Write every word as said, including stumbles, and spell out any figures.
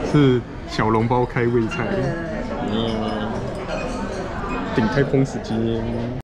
是小笼包开胃菜。嗯，鼎泰丰时间。